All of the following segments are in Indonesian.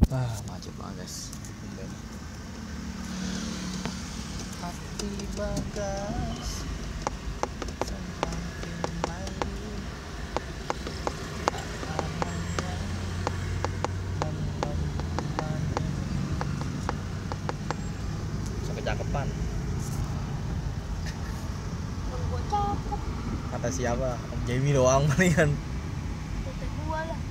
Macet banget guys. Hati bagas semakin malu, amannya menemani. Kecakepan. Gua cakep. Kata siapa? Om Jamie doang palingan. Kata gua lah.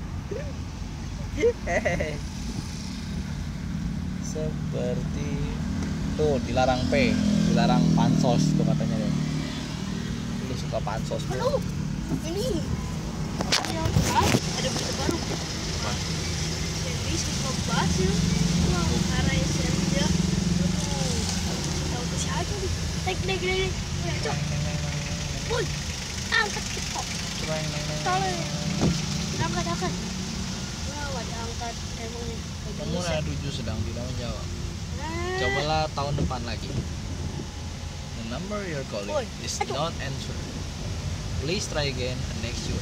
Seperti tuh dilarang dilarang pansos tuh katanya deh. Lu suka pansos bro? Aduh, ini yang ada berita baru. Apa? Jadi suka Basil. Wah, karena dia. Tahu tuh siapa nih? Naik. Ayo, woi, angkat kita. Tolong. Angkat. Wah, ada angkat emangnya. Nomor 7 sedang tidak menjawab. Cobalah tahun depan lagi. The number you're calling is not answered. Please try again next year.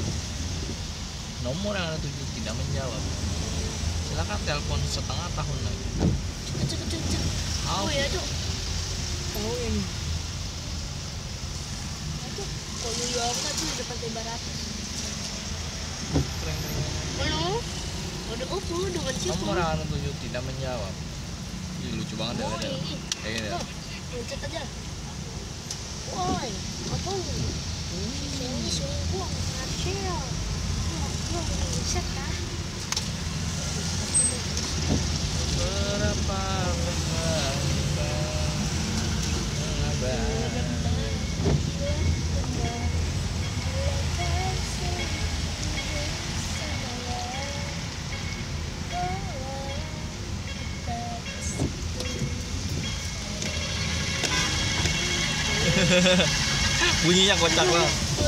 Nomor yang ada 7 tidak menjawab. Silakan telepon setengah tahun lagi. Cek. Oh ya, Cuk. Oh ini. Cuk, kalau lu angkat tuh depan T-200. Halo? Ada apa dengan siapa? Nomor yang ada 7 tidak menjawab. Ih, lucu banget ya. Ini. Kayak gini. Pencet aja. Woi, apa ini? Ini sungguh kacau. Wah, set kah? Berapa bunyinya kocak banget.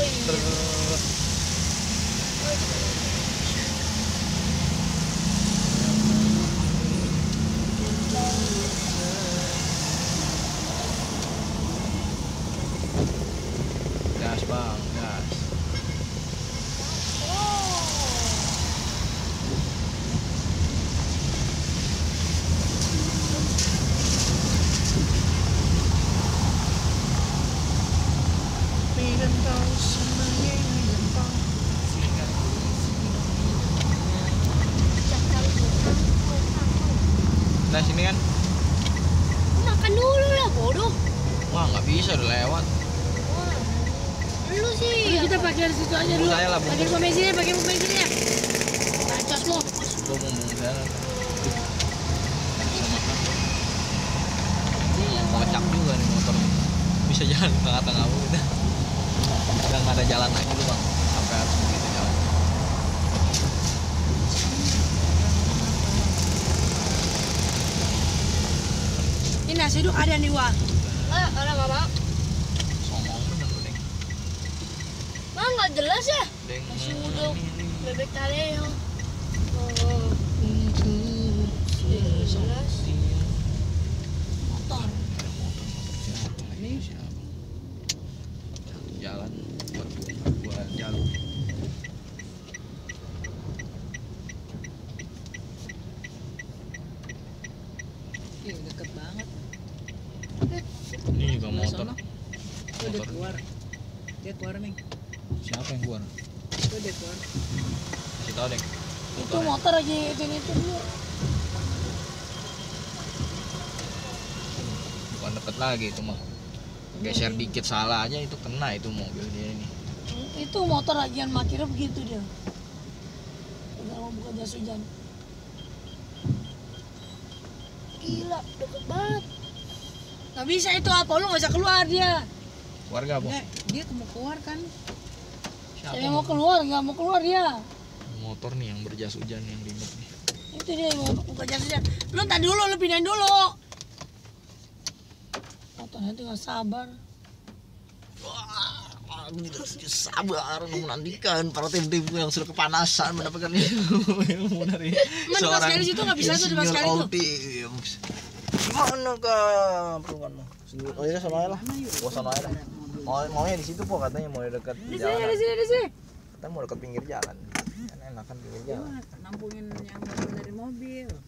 Gas bang, gas. Nah sini kan? Makan dulu lah, bodoh. Wah nggak bisa udah lewat. Wah, lu sih. Kita pakai dari situ aja dulu. Saya lah, pakai pembensinnya ya. Bacos lo. Gue mau sana. Kocak juga nih motor. Bisa jalan di tengah-tengah gitu. Udah nggak ada jalan lagi lu bang. Sampai harus begitu jalan. Ini nasi uduk ada nih, Wak. Ada nggak, Bang? Songong bener lu, Deng. Bang, nggak jelas ya? Deng. Nasi uduk, bebek kaleo. Jelas. Motor. Ini siapa? Satu jalan buat jalur. Ih, deket banget. Ini juga motor. Tuh dia keluar. Dia keluar, Ming. Siapa yang keluar? Tuh dia keluar. Kasih tau Deng. Itu motor lagi itu dulu. Bukan deket lagi itu mah. Geser dikit salah aja itu kena itu mobil dia ini. Itu motor lagi yang makirnya begitu dia. Udah mau buka jas hujan. Gila, deket banget. Nggak bisa itu apa, lu nggak bisa keluar dia. Warga apa? Dia mau keluar kan? Siapa? Saya mau keluar, nggak mau keluar dia. Motor nih yang berjas hujan yang ribet nih. Itu dia yang mau buka jas hujan. Lu tadi dulu, lu pindahin dulu. Motornya tuh nggak sabar. Wah, aku tidak sabar menantikan para tim-tim yang sudah kepanasan mendapatkan ilmu dari seorang sekali situ nggak bisa tuh di sekali tuh. Gimana kah perluanmu? Oh iya sana lah. Gua sana lah. Maunya di situ po katanya mau dekat jalan. Di sini. Katanya mau dekat pinggir jalan. Kan enakan pinggir jalan. Nampungin yang dari mobil.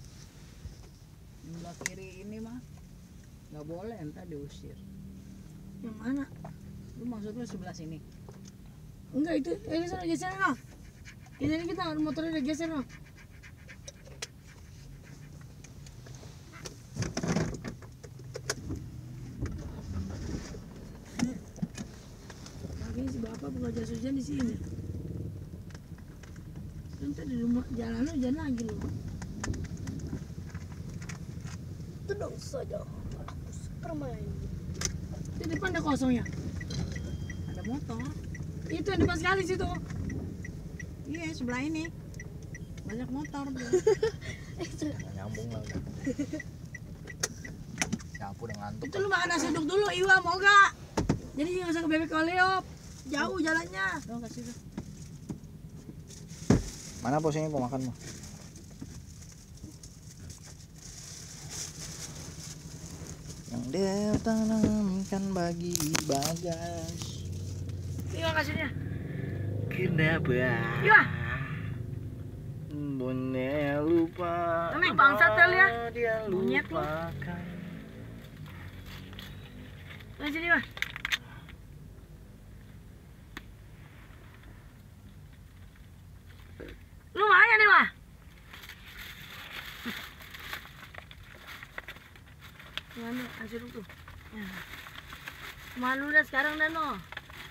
boleh, entar diusir. Yang mana? Lu maksud lu sebelah sini? Enggak itu, sana geser no. Ini kita motornya udah geser no. Lagi si bapak buka jas hujan di sini. Nanti di rumah jalan hujan lagi lu. Tenang saja, aku bermain. Di depan ada kosongnya. Ada motor. Itu yang depan sekali situ. Iya, sebelah ini. Banyak motor. Nggak nyambung lah udah. Nyapu udah ngantuk. Itu lu makan nasi uduk dulu, Iwa mau gak? Jadi nggak usah ke bebek Oleop. Jauh jalannya. Lo kasih tuh. Mana posisinya pemakanmu? Yang dia tanamkan bagi Bagas. Iwa kasihnya. Kenapa? Iwa. Bone lupa. Ini bangsat kali ya. Dia Monyet lu. lupakan. Nah sini Iwa. Lumayan nih, Wah. Mana hasil tuh? Ya. Malu dah sekarang dah no.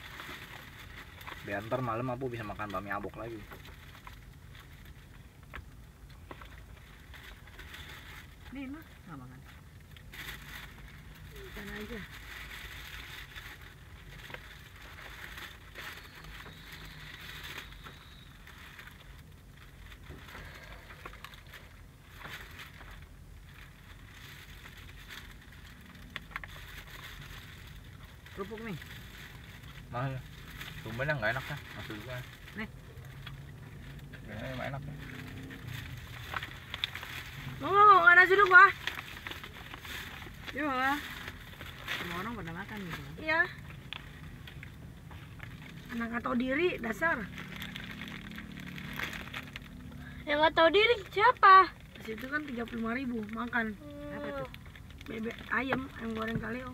Biar ntar malam aku bisa makan bami abok lagi. Nih, mah. Nggak makan. Ikan aja. Kerupuk nih. Mahal. Tumben nggak enak ya, maksud gue. Nih. Kayaknya emang enak ya. Mau nggak nasi uduk, Wah? Iya. Semua orang pada makan gitu. Iya. Anak nggak tahu diri, dasar. Yang nggak tahu diri siapa? Di situ kan 35.000 makan. Apa tuh? Bebek ayam yang goreng kaleo.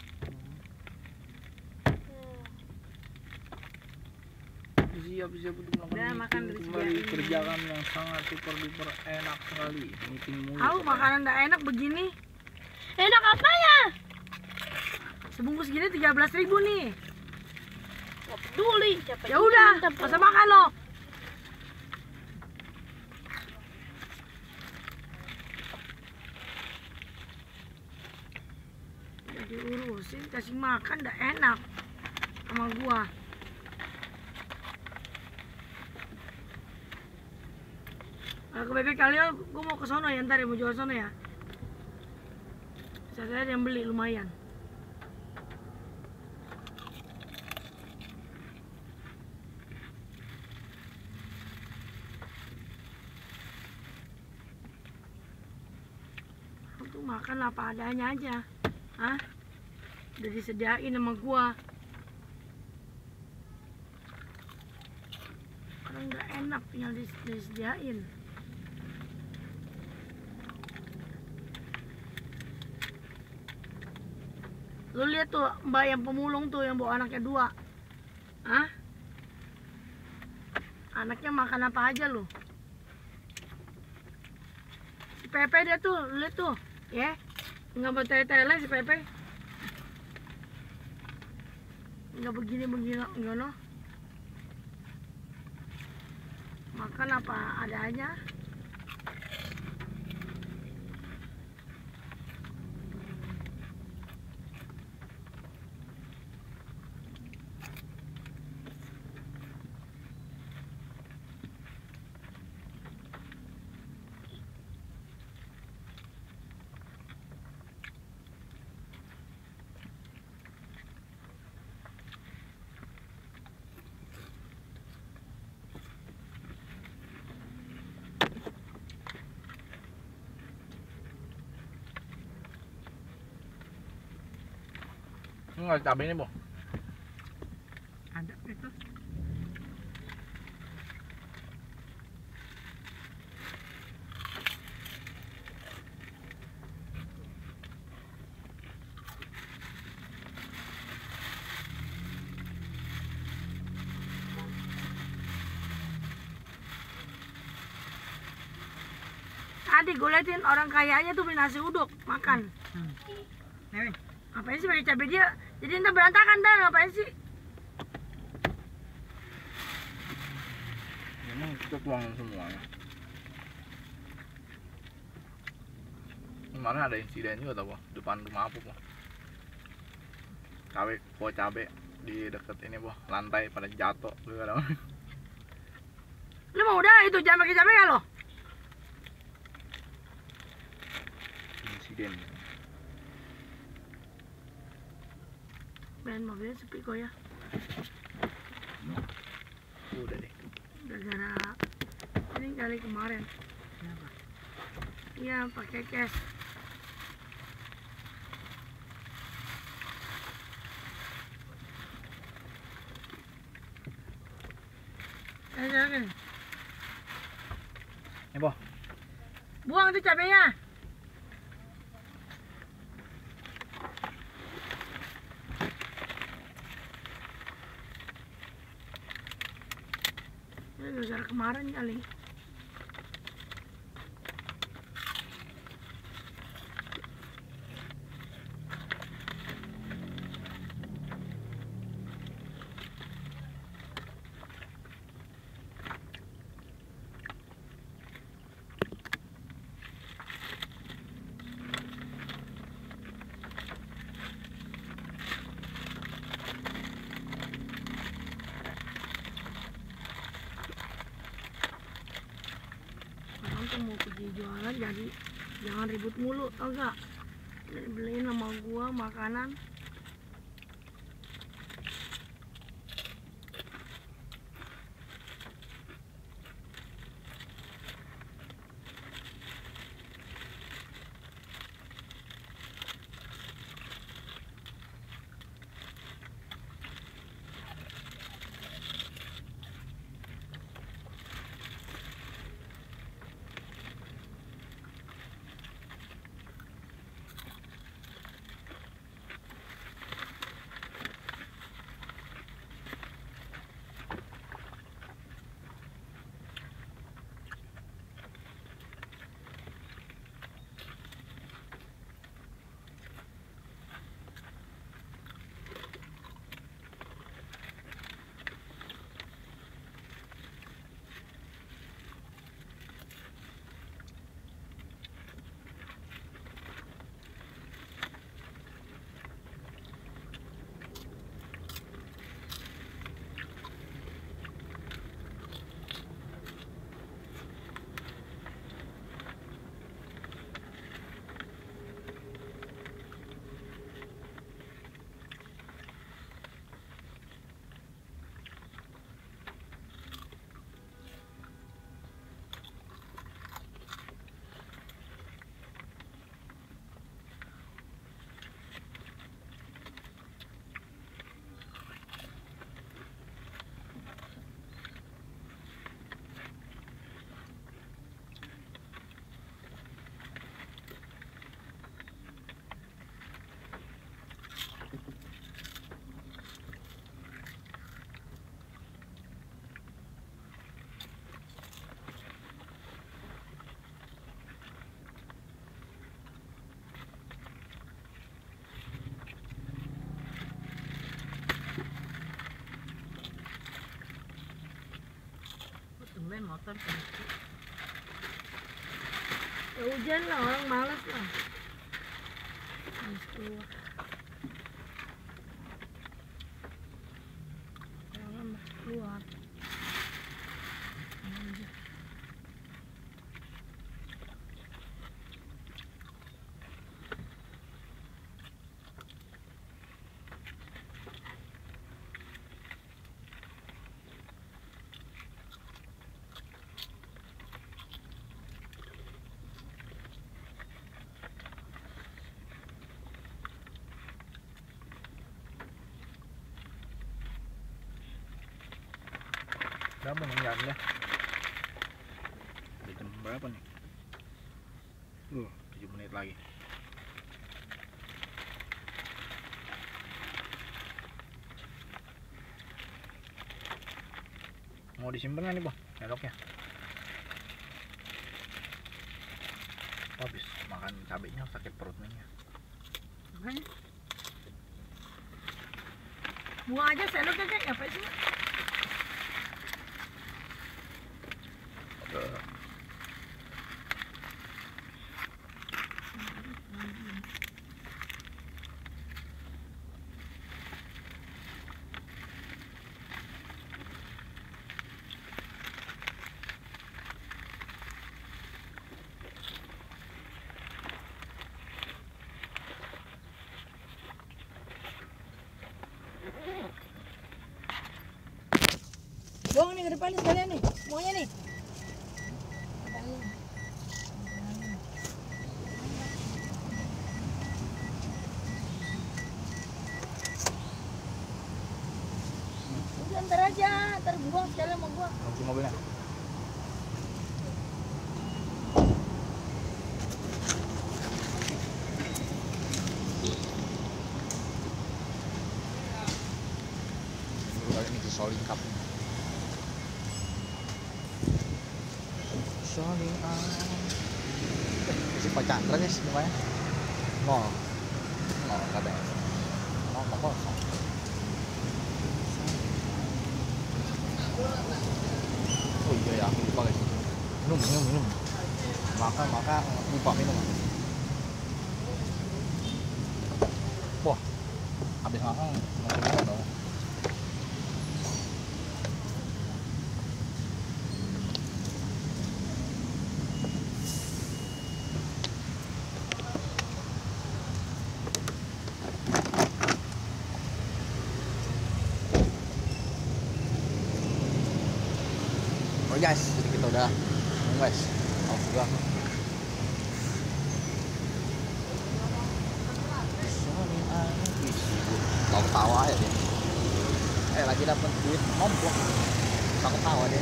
Siap-siap untuk melakukan Udah, makan meeting dari kembali sejak ini. kerjaan yang sangat super duper enak sekali. Meeting mulu. Tahu makanan nggak enak begini. Enak apa ya? Sebungkus gini 13.000 nih. Nggak peduli siapa. Ya udah, nggak usah makan lo. Jadi urusin kasih makan nggak enak sama gua. Kalau ke bebek kalian, gua mau ke sono ya ntar ya, mau jual sono ya. Saya ada yang beli lumayan. Aku makan apa adanya aja. Hah? Udah disediain sama gua. Orang nggak enak tinggal disediain. Lu lihat tuh mbak yang pemulung tuh yang bawa anaknya 2. Hah? Anaknya makan apa aja lu? Si Pepe dia tuh, lu lihat tuh, ya? Nggak bertele-tele si Pepe. Nggak begini-begini, enggak no. Makan apa adanya. Enggak cabai ini, Bu. Ada itu. Tadi gue liatin orang kaya aja tuh beli nasi uduk makan. Nih, Ngapain sih pakai cabai dia? Jadi ntar berantakan dah, ngapain sih? Memang kita tuangin semuanya. Kemarin ada insiden juga tau, depan rumah aku, Boh. Cabe di deket ini, Boh, lantai pada jatuh. Lu mau udah itu jangan pakai cabai ya lo? Insiden. Ben mobilnya sepi kok ya. Udah deh. Gara-gara ini kali kemarin. kenapa? Iya pakai cash. Jangan. Boh. Buang tuh cabenya. Ini gara-gara kemarin kali. Orang tuh mau pergi jualan jadi jangan ribut mulu, tau gak? Beliin sama gua makanan. Tumben motor kunci. Ya hujan lah, orang malas lah. Harus keluar. Orang harus keluar. Aja. Berapa nih jamnya? Udah jam berapa nih? 7 menit lagi. Mau disimpan nggak nih, Bang? Sendoknya. Habis makan cabenya sakit perutnya. Makanya. Buang aja sendok kakek, ngapain sih? Udah. Buang nih ke depan nih sekalian nih, semuanya nih. Udah ntar aja, ntar buang sekalian mau buang. Kunci mobilnya. Kali ini Soling Cup. Soling si Pak Chandra guys mukanya. Nol katanya. Nol kosong. Oh iya ya, aku lupa guys. Minum. Maka lupa minum. Wah, habis makan mau minum dong. Oh guys, jadi kita udah guys, mau juga. Tawa ya dia. Lagi dapet duit nombok, takut tawa dia.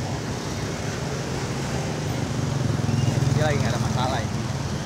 Dia lagi nggak ada masalah ini.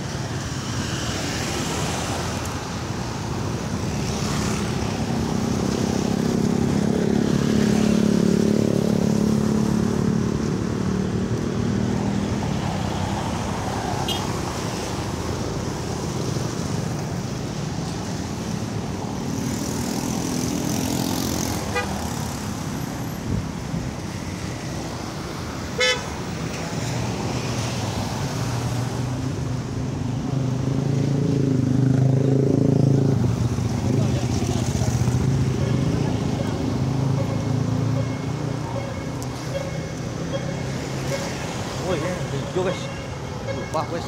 Oh iya, hijau guys. Lupa guys.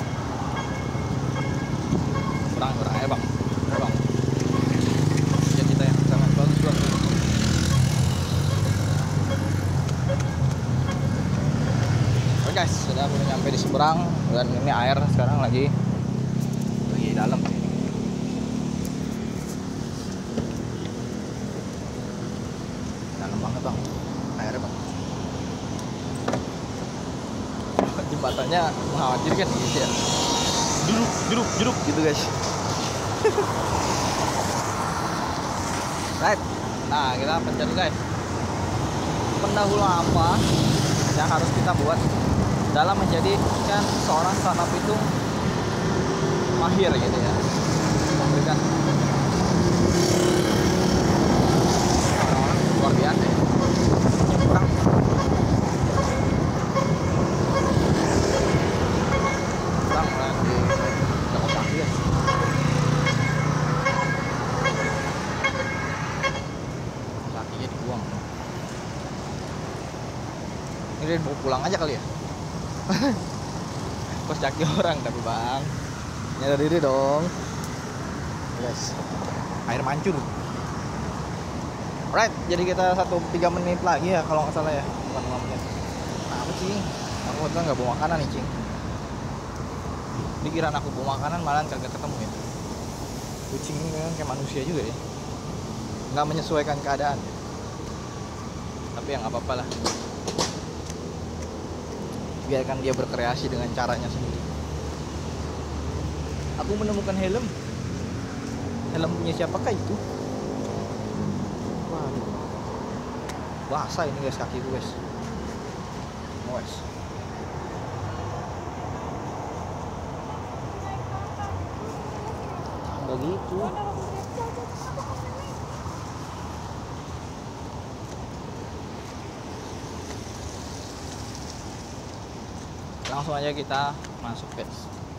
Kurang ya bang. Ya kita yang sangat bagus bang. Oke guys, sudah mau nyampe di seberang dan ini air sekarang lagi dalam. Dalam banget bang, airnya bang. Jembatannya mengkhawatirkan gitu ya. Duduk gitu guys. Right. Nah, kita pencet guys. Pendahuluan apa yang harus kita buat dalam menjadikan seorang startup itu mahir gitu ya. Memberikan orang-orang luar biasa ya. Kurang lagi dapat kaki guys. Kakinya dibuang. Ini dibawa pulang aja kali ya. Kos kaki orang tapi bang, nyadar diri dong guys. Air mancur. Alright, jadi kita 3 menit lagi ya kalau nggak salah ya, bukan 5 menit. Nah, apa cing? Aku kan nggak bawa makanan nih cing. Dikiraan aku bawa makanan malah kagak ketemu ya. Kucing ini kan kayak manusia juga ya, nggak menyesuaikan keadaan ya. Tapi ya nggak apa-apa lah, biarkan dia berkreasi dengan caranya sendiri. Aku menemukan helm punya siapakah itu? Waduh, basah ini guys kakiku guys. Oh, guys. gitu. Langsung aja kita masuk guys.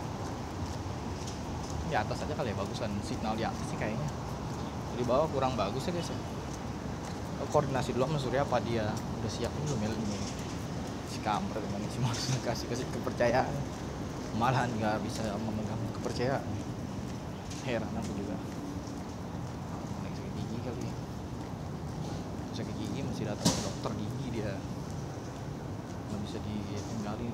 Di atas aja kali ya, bagusan signal di atas sih kayaknya. Di bawah kurang bagus ya guys ya. Koordinasi dulu sama Surya apa dia udah siap belum ya ini. Si kampret gimana sih, maksudnya kasih kepercayaan malahan nggak bisa memegang kepercayaan. Heran aku juga. Naik sakit gigi kali ya. Sakit gigi masih datang ke dokter gigi dia, nggak bisa ditinggalin.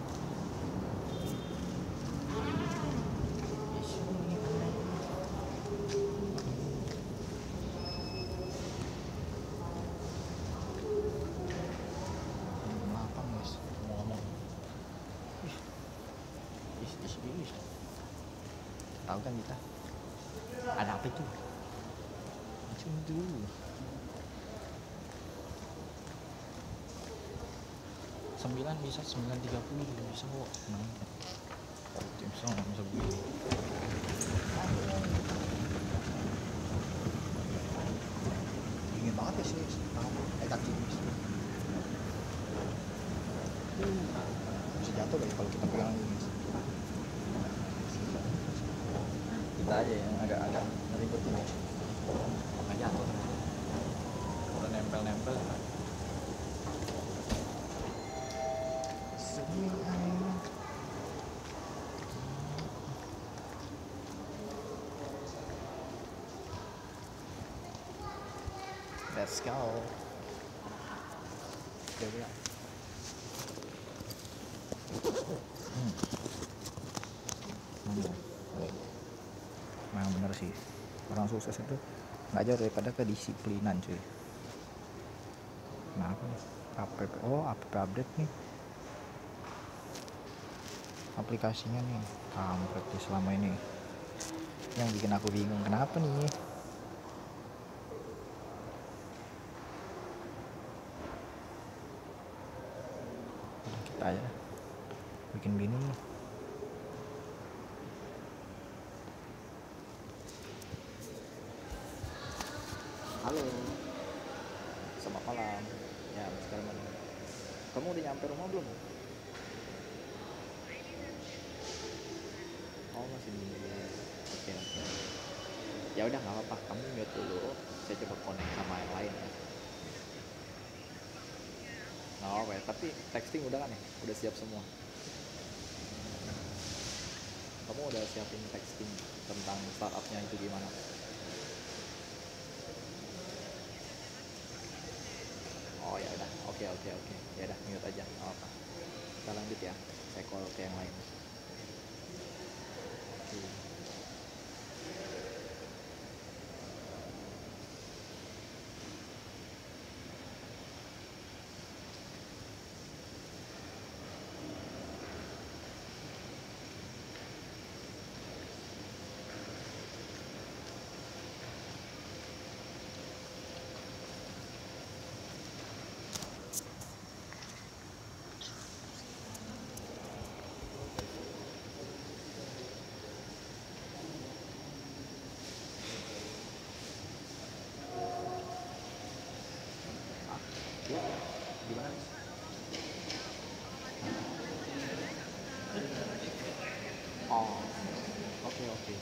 Tahu kan kita ada apa itu? Macam itu. Sembilan bisa 9.30 juga bisa kok. Tim song bisa begini. Dingin banget ya sih. Kaki bisa jatuh kali kalau kita pegang ini. Kita aja yang agak ribet ini, nggak jatuh udah nempel let's go. Oke, memang bener sih, orang sukses itu nggak jauh daripada kedisiplinan cuy. Kenapa nih? App update nih aplikasinya nih, kampret selama ini yang bikin aku bingung kenapa nih. Kita aja bikin gini nih. Halo, selamat malam. Ya, sekarang malam. Kamu udah nyampe rumah belum? Oh, masih nunggu. Oke. Ya udah nggak apa-apa. Kamu mute dulu. Saya coba connect sama yang lain ya. Nah, oke. Tapi texting udah kan ya? Udah siap semua. Kamu udah siapin texting tentang startupnya itu gimana? Oh ya udah, oke. Ya udah mute aja, nggak apa-apa. Kita lanjut ya. Saya call ke yang lain. Gimana? Oh, oke.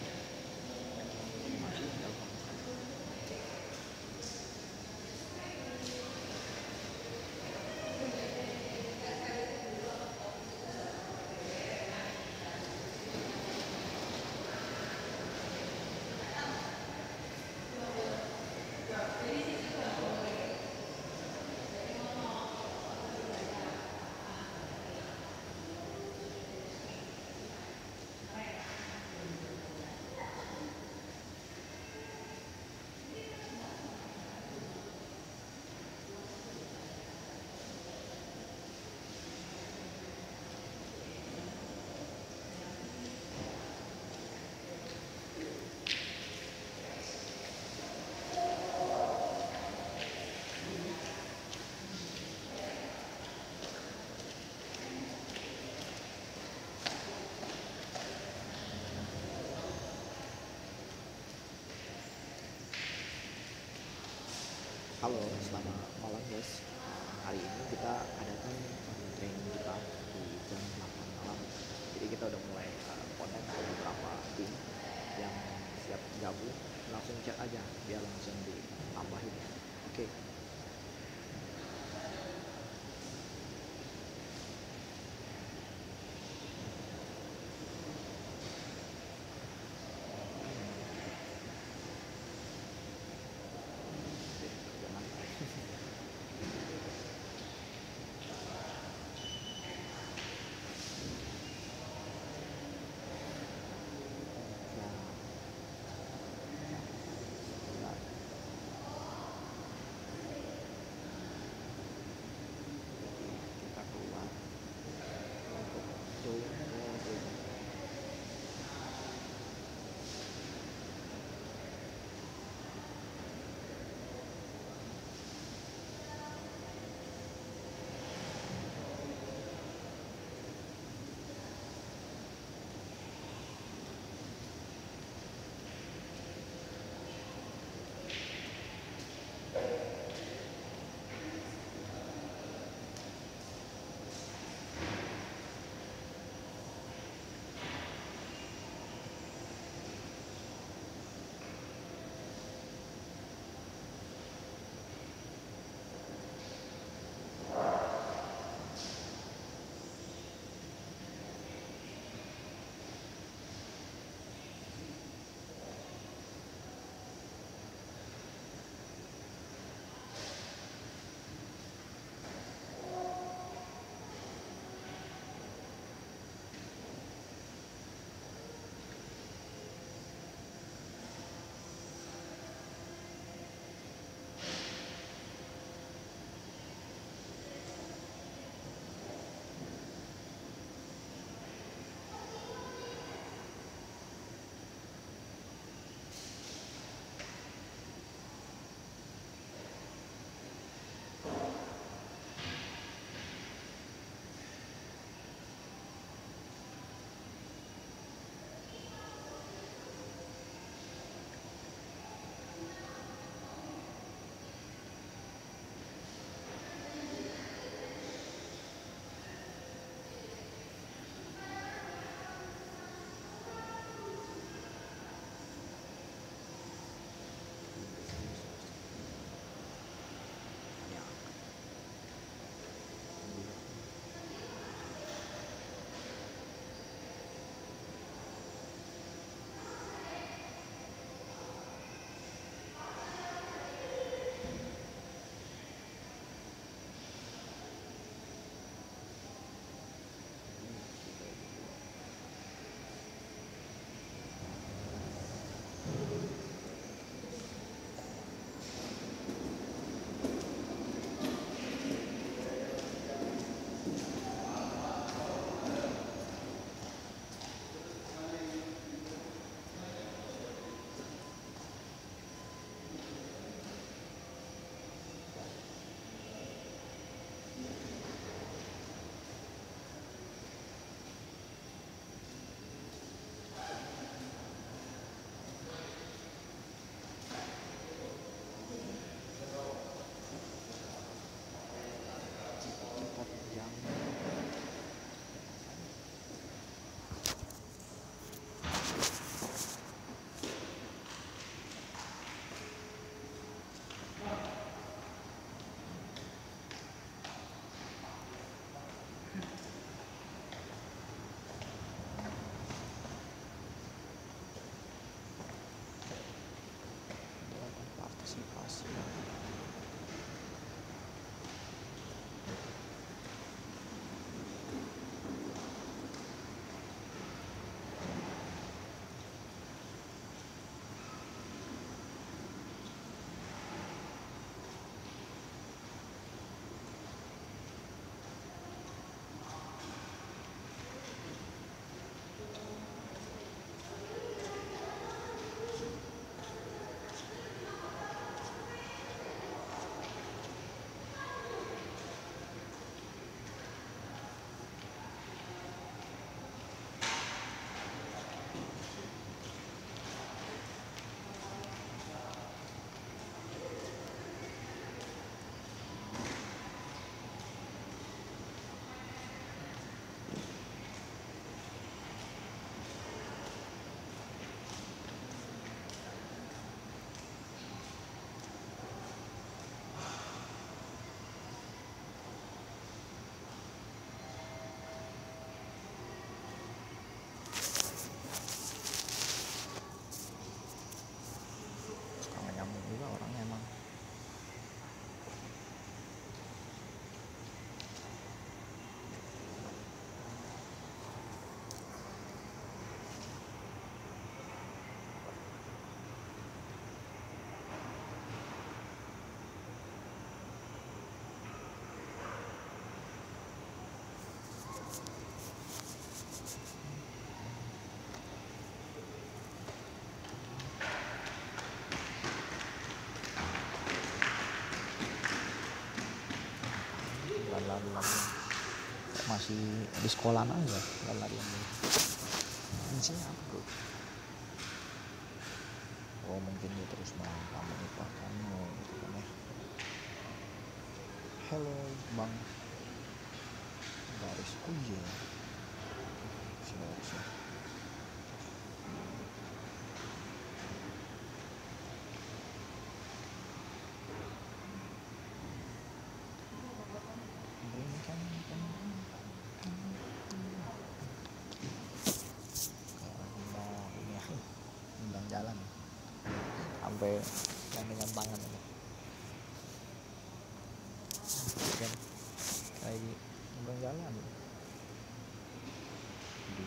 Halo, selamat malam guys. Hari ini kita adakan training kita di jam 8 malam. Jadi kita udah mulai connect ke beberapa tim yang siap gabung. Langsung chat aja biar langsung ditambahin. Oke. masih di sekolah aja, nggak lari yang ini siapa bro? Oh mungkin dia terus melamar pak kamu gitu kan ya. Halo bang Baris, oh iya si Baris ya. Berikan mau ini ya, undang jalan sampai yang dengan tangan ini kan kayak undang jalan di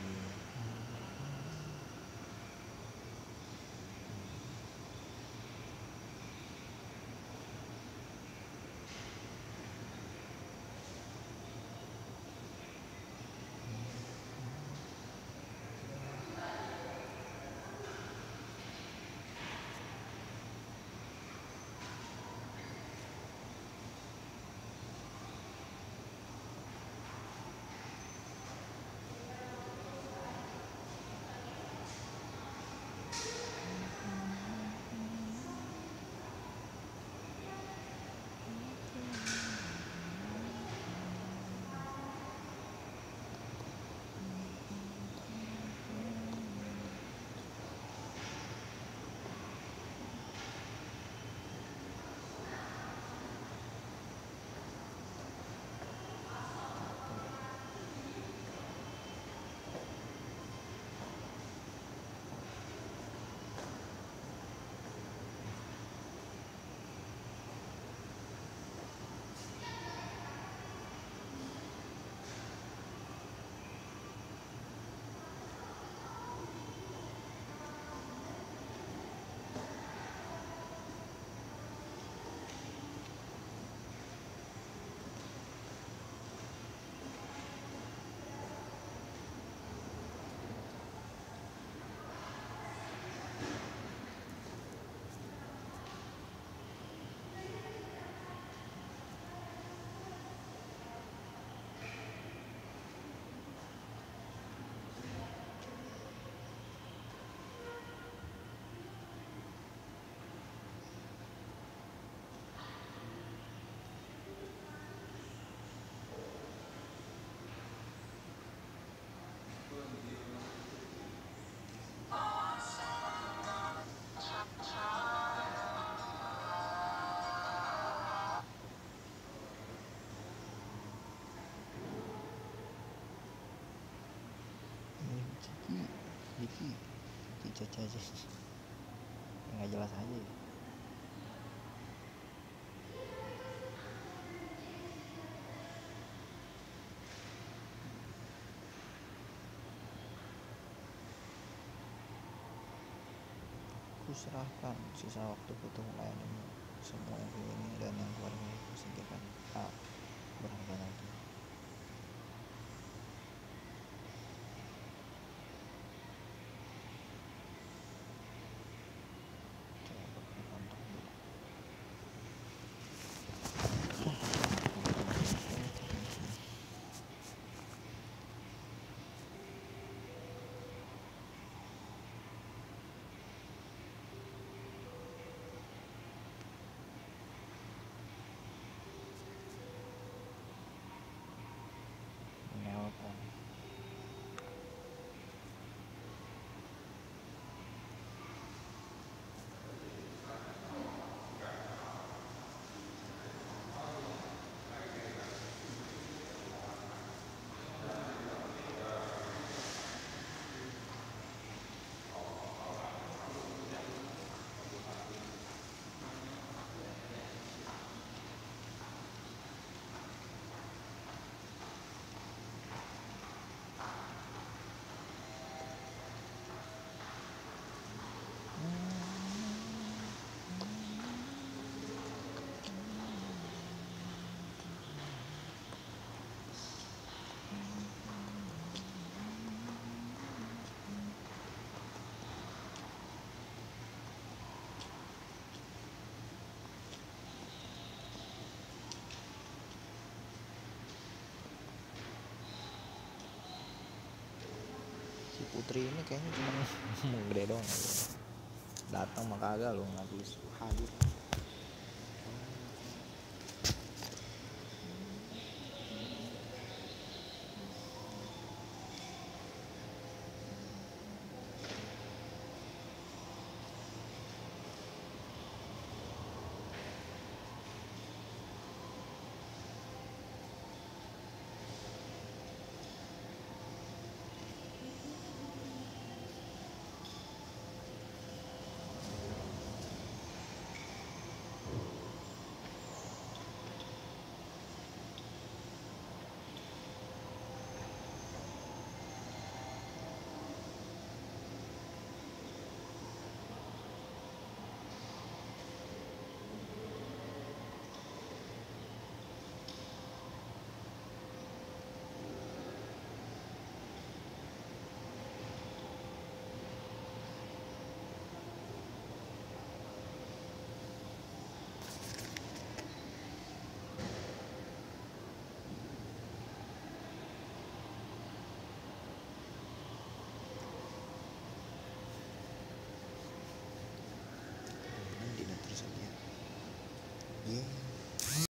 Ciki Caca aja nggak jelas aja ya. Kuserahkan sisa waktuku untuk melayanimu, semua yang ini dan yang keluarga kusingkirkan berharga lagi. Putri ini kayaknya cuma gede doang aja. Datang mah kagak lu, nggak bisa hadir.